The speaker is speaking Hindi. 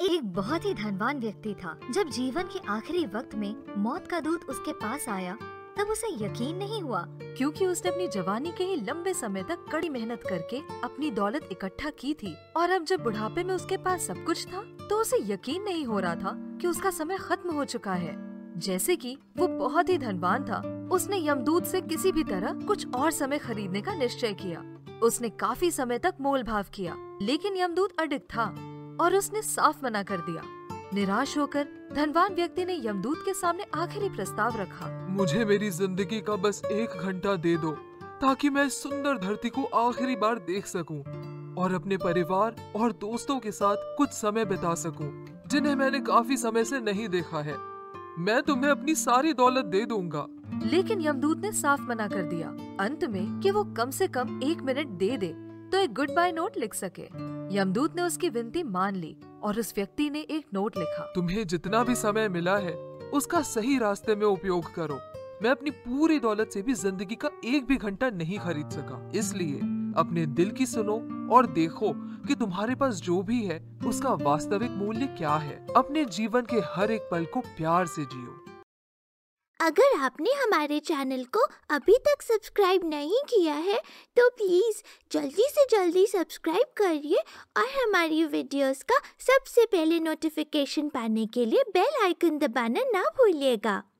एक बहुत ही धनवान व्यक्ति था। जब जीवन के आखिरी वक्त में मौत का दूत उसके पास आया तब उसे यकीन नहीं हुआ, क्योंकि उसने अपनी जवानी के ही लंबे समय तक कड़ी मेहनत करके अपनी दौलत इकट्ठा की थी और अब जब बुढ़ापे में उसके पास सब कुछ था तो उसे यकीन नहीं हो रहा था कि उसका समय खत्म हो चुका है। जैसे कि वो बहुत ही धनवान था, उसने यमदूत से किसी भी तरह कुछ और समय खरीदने का निश्चय किया। उसने काफी समय तक मोल भाव किया, लेकिन यमदूत अडिग था और उसने साफ मना कर दिया। निराश होकर धनवान व्यक्ति ने यमदूत के सामने आखिरी प्रस्ताव रखा। मुझे मेरी जिंदगी का बस 1 घंटा दे दो ताकि मैं इस सुंदर धरती को आखिरी बार देख सकूं और अपने परिवार और दोस्तों के साथ कुछ समय बिता सकूं, जिन्हें मैंने काफी समय से नहीं देखा है। मैं तुम्हें अपनी सारी दौलत दे दूंगा। लेकिन यमदूत ने साफ मना कर दिया। अंत में कि वो कम से कम 1 मिनट दे दे तो एक गुड बाय नोट लिख सके। यमदूत ने उसकी विनती मान ली और उस व्यक्ति ने एक नोट लिखा। तुम्हें जितना भी समय मिला है उसका सही रास्ते में उपयोग करो। मैं अपनी पूरी दौलत से भी जिंदगी का 1 भी घंटा नहीं खरीद सका, इसलिए अपने दिल की सुनो और देखो कि तुम्हारे पास जो भी है उसका वास्तविक मूल्य क्या है। अपने जीवन के हर एक पल को प्यार से जियो। अगर आपने हमारे चैनल को अभी तक सब्सक्राइब नहीं किया है तो प्लीज़ जल्दी से जल्दी सब्सक्राइब करिए और हमारी वीडियोस का सबसे पहले नोटिफिकेशन पाने के लिए बेल आइकन दबाना ना भूलिएगा।